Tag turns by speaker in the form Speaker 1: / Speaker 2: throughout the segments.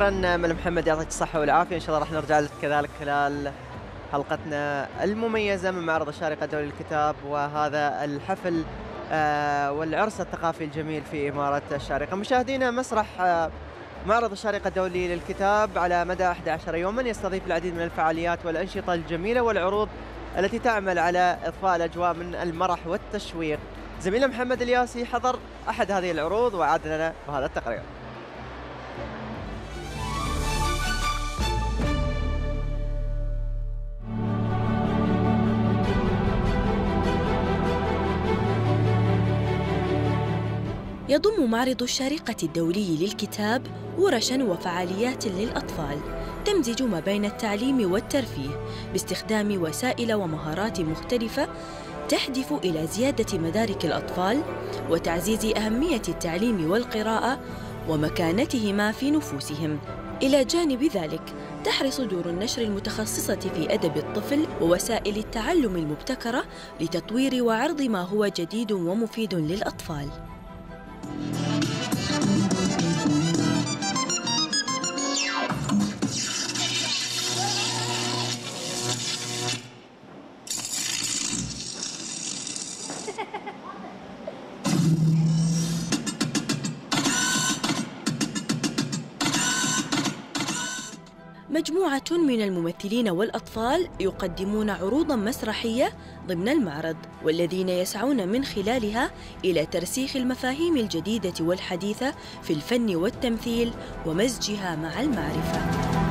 Speaker 1: شكرا مل محمد، يعطيك الصحة والعافية. إن شاء الله راح نرجع لك كذلك خلال حلقتنا المميزة من معرض الشارقة الدولي للكتاب، وهذا الحفل والعرس الثقافي الجميل في إمارة الشارقة. مشاهدينا، مسرح معرض الشارقة الدولي للكتاب على مدى 11 يوما يستضيف العديد من الفعاليات والأنشطة الجميلة والعروض التي تعمل على إضفاء الأجواء من المرح والتشويق. زميلنا محمد الياسي حضر أحد هذه العروض وعاد لنا بهذا التقرير.
Speaker 2: يضم معرض الشارقة الدولي للكتاب ورشاً وفعاليات للأطفال تمزج ما بين التعليم والترفيه باستخدام وسائل ومهارات مختلفة تهدف إلى زيادة مدارك الأطفال وتعزيز أهمية التعليم والقراءة ومكانتهما في نفوسهم. إلى جانب ذلك، تحرص دور النشر المتخصصة في أدب الطفل ووسائل التعلم المبتكرة لتطوير وعرض ما هو جديد ومفيد للأطفال. مجموعة من الممثلين والأطفال يقدمون عروضاً مسرحية ضمن المعرض، والذين يسعون من خلالها إلى ترسيخ المفاهيم الجديدة والحديثة في الفن والتمثيل ومزجها مع المعرفة.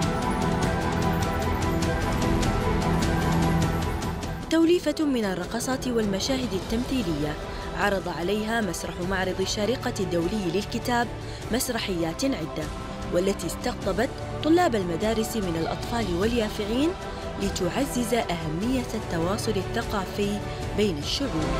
Speaker 2: توليفة من الرقصات والمشاهد التمثيلية عرض عليها مسرح معرض الشارقة الدولي للكتاب مسرحيات عدة، والتي استقطبت طلاب المدارس من الأطفال واليافعين لتعزز أهمية التواصل الثقافي بين الشعوب.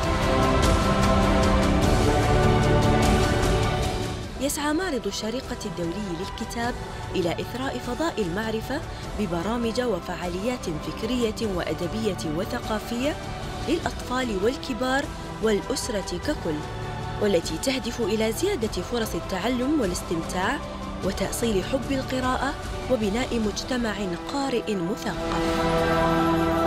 Speaker 2: يسعى معرض الشارقة الدولي للكتاب إلى إثراء فضاء المعرفة ببرامج وفعاليات فكرية وأدبية وثقافية للأطفال والكبار والأسرة ككل، والتي تهدف إلى زيادة فرص التعلم والاستمتاع وتأصيل حب القراءة وبناء مجتمع قارئ مثقف.